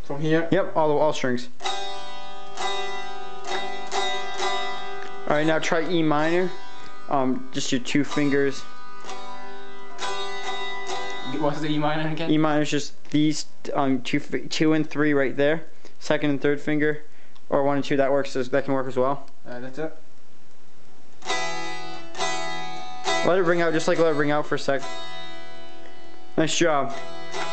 From here? Yep, all strings. Alright, now try E minor. Just your 2 fingers. What's the E minor again? E minor is just these 2 and 3 right there. 2nd and 3rd finger, or 1 and 2. That works. That can work as well. That's it. Let it ring out, just like let it ring out for a sec. Nice job.